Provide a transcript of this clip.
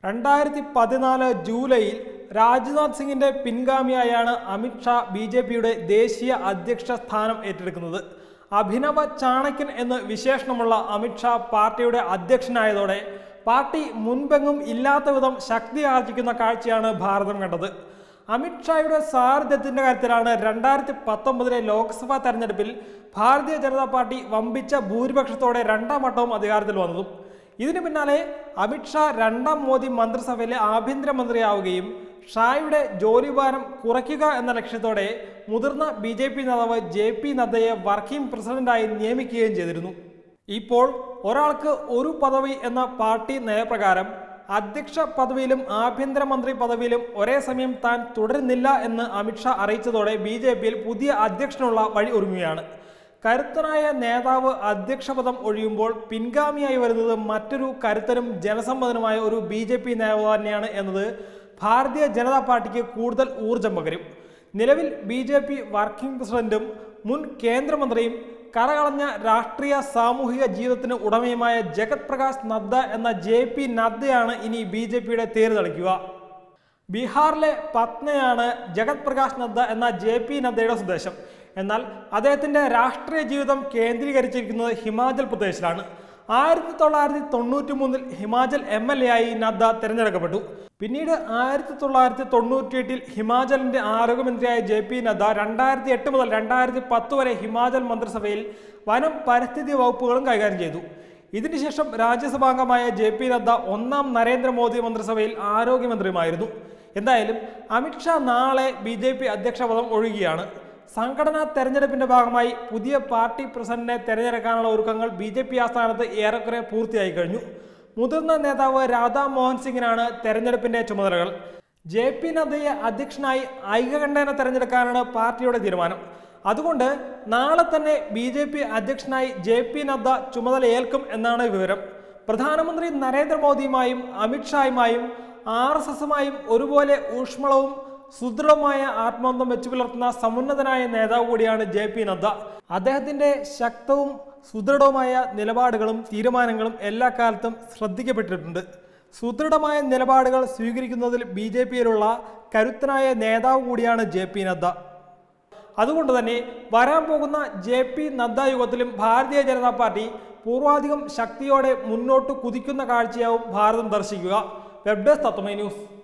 2014 ജൂലൈയിൽ രാജ്നാഥ് സിംഗിന്റെ പിൻഗാമിയായാണ് അമിത് ഷാ ബിജെപിയുടെ ദേശീയ അധ്യക്ഷ സ്ഥാനം ഏറ്റെടുക്കുന്നത്. അഭിനവ ചാണക്യൻ എന്ന് വിശേഷണമുള്ള അമിത് ഷാ പാർട്ടിയുടെ അധ്യക്ഷനായതോടെ പാർട്ടി മുൻപെങ്ങും ഇല്ലാത്ത വിധം ശക്തി ആർജിക്കുന്ന കാഴ്ചയാണ് ഭാരതം കണ്ടത്. അമിത് ഷായുടെ സാരഥ്യത്തിന്റെ കാര്യത്തിലാണ് 2019 ലോക്സഭാ തെരഞ്ഞെടുപ്പിൽ ഭാരതീയ ജനതാ പാർട്ടി വമ്പിച്ച ഭൂരിപക്ഷത്തോടെ രണ്ടാം വട്ടവും അധികാരത്തിൽ വന്നതും. ഇതിനു പിന്നാലെ അമിത് ഷാ രണ്ടാം മോദി മന്ത്രിസഭയിലെ ആഭ്യന്തരമന്ത്രിയാവുകയും ഷായുടെ ജോലിഭാരം കുറയ്ക്കുക എന്ന ലക്ഷ്യത്തോടെ മുതിർന്ന BJP നേതാവ് JP നദ്ദയെ വർക്കിംഗ് പ്രസിഡന്റായി നിയമിക്കുകയും ചെയ്തിരുന്നു. ഇപ്പോൾ ഒരാൾക്ക് ഒരു പദവി എന്ന പാർട്ടി നയപ്രകാരം അധ്യക്ഷ പദവിയിലും ആഭ്യന്തരമന്ത്രി പദവിയിലും ഒരേ സമയം താൻ തുടരുന്നില്ല എന്ന് അമിത് ഷാ അറിയിച്ചതോടെ BJPയിൽ പുതിയ അധ്യക്ഷനുള്ള വഴി ഒരുങ്ങുകയാണ്. കരുത്തനായ നേതാവ് അധ്യക്ഷ പദം ഒഴിയുമ്പോൾ പിൻഗാമിയായി വരുന്നത് മറ്റൊരു കരുത്തനും ജനസമ്മതനുമായ ഒരു BJP നേതാവ് തന്നെയാണ് എന്നത് ഭാരതീയ ജനതാ പാർട്ടിക്ക് കൂടുതൽ ഊർജം പകരും. നിലവിൽ BJP വർക്കിംഗ് പ്രസിഡന്റും മുൻ കേന്ദ്രമന്ത്രിയും കറകളഞ്ഞ രാഷ്ട്രീയ സാമൂഹിക ജീവിതത്തിന് ഉടമയുമായ ജഗത് പ്രകാശ് നദ്ദ എന്ന JP നദ്ദയാണ് ഇനി BJPയുടെ തേര് തെളിക്കുക. ബീഹാറിലെ പത്നയാണ് ജഗത് പ്രകാശ് നദ്ദ എന്ന JP നദ്ദയുടെ സ്വദേശം. എന്നാൽ അദ്ദേഹത്തിന്റെ രാഷ്ട്രീയ ജീവിതം കേന്ദ്രീകരിച്ചിരിക്കുന്നത് ഹിമാചൽ പ്രദേശിലാണ്. 1993 ഹിമാചൽ MLA ആയി നദ്ദ തിരഞ്ഞെടുക്കപ്പെട്ടു. പിന്നീട് 1998 ഹിമാചലിന്റെ ആരോഗ്യമന്ത്രിയായ JP നദ്ദ 2008 മുതൽ 2010 വരെ ഹിമാചൽ മന്ത്രിസഭയിൽ വനം പരിസ്ഥിതി വകുപ്പുകളും കൈകാര്യം ചെയ്തു. ഇതിനുശേഷം രാജ്യസഭാംഗമായ JP നദ്ദ ഒന്നാം നരേന്ദ്രമോദി മന്ത്രിസഭയിൽ ആരോഗ്യമന്ത്രിയുമായിരുന്നു. എന്തായാലും അമിത് ഷാ നാളെ BJP അധ്യക്ഷ പദം ഒഴിയുകയാണ്. സംഘടനാ തെരഞ്ഞെടുപ്പിന്റെ ഭാഗമായി പുതിയ പാർട്ടി പ്രസിഡന്റിനെ തെരഞ്ഞെടുക്കാനുള്ള ഒരുക്കങ്ങൾ BJP ആസ്ഥാനത്ത് ഏറെക്കുറെ പൂർത്തിയായി കഴിഞ്ഞു. മുതിർന്ന നേതാവ് രാധാ മോഹൻ സിംഗിനാണ് തെരഞ്ഞെടുപ്പിന്റെ ചുമതലകൾ. JP നദ്ദയെ അധ്യക്ഷനായി ഐകകണ്ഠേന തെരഞ്ഞെടുക്കാനാണ് പാർട്ടിയുടെ തീരുമാനം. അതുകൊണ്ട് നാളെ തന്നെ BJP അധ്യക്ഷനായി JP നദ്ദ ചുമതലയേൽക്കും എന്നാണ് വിവരം. പ്രധാനമന്ത്രി നരേന്ദ്രമോദിയുമായും അമിത് ഷായുമായും RSSുമായും ഒരുപോലെ ഊഷ്മളവും സുദൃഢമായ ആത്മബന്ധം വെച്ചു പുലർത്തുന്ന സമുന്നതനായ നേതാവ് കൂടിയാണ് JP നദ്ദ. അദ്ദേഹത്തിന്റെ ശക്തവും സുദൃഢവുമായ നിലപാടുകളും തീരുമാനങ്ങളും എല്ലാ കാലത്തും ശ്രദ്ധിക്കപ്പെട്ടിട്ടുണ്ട്. സുദൃഢമായ നിലപാടുകൾ സ്വീകരിക്കുന്നതിൽ BJPയിലുള്ള കരുത്തനായ നേതാവ് കൂടിയാണ് JP നദ്ദ. അതുകൊണ്ട് തന്നെ വരാൻ പോകുന്ന JP നദ്ദ യുഗത്തിലും ഭാരതീയ ജനതാ പാർട്ടി പൂർവാധികം ശക്തിയോടെ മുന്നോട്ട് കുതിക്കുന്ന കാഴ്ചയാവും ഭാരതം ദർശിക്കുക. Web desk Tatwamayi news.